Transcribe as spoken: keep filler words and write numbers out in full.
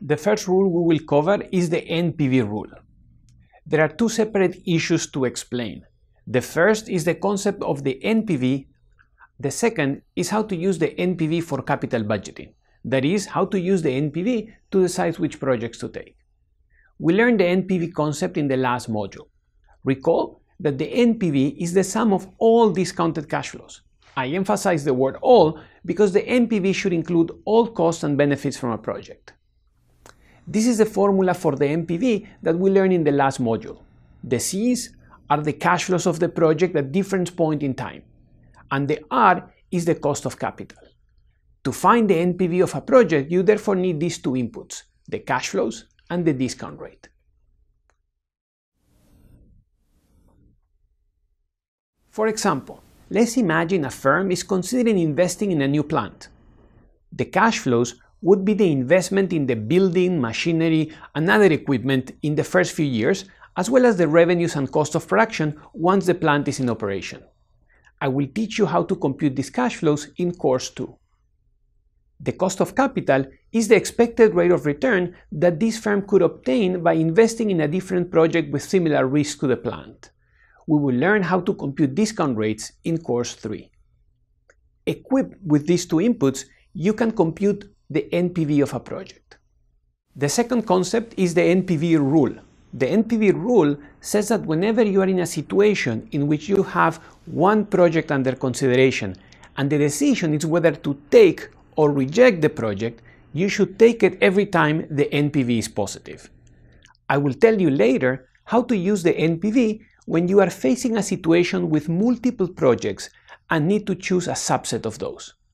The first rule we will cover is the N P V rule. There are two separate issues to explain. The first is the concept of the N P V. The second is how to use the N P V for capital budgeting. That is, how to use the N P V to decide which projects to take. We learned the N P V concept in the last module. Recall that the N P V is the sum of all discounted cash flows. I emphasize the word all because the N P V should include all costs and benefits from a project. This is the formula for the N P V that we learned in the last module. The C's are the cash flows of the project at different points in time, and the R is the cost of capital. To find the N P V of a project, you therefore need these two inputs, the cash flows and the discount rate. For example, let's imagine a firm is considering investing in a new plant. The cash flows would be the investment in the building, machinery, and other equipment in the first few years, as well as the revenues and cost of production once the plant is in operation. I will teach you how to compute these cash flows in course two. The cost of capital is the expected rate of return that this firm could obtain by investing in a different project with similar risk to the plant. We will learn how to compute discount rates in course three. Equipped with these two inputs, you can compute the N P V of a project. The second concept is the N P V rule. The N P V rule says that whenever you are in a situation in which you have one project under consideration and the decision is whether to take or reject the project, you should take it every time the N P V is positive. I will tell you later how to use the N P V when you are facing a situation with multiple projects and need to choose a subset of those.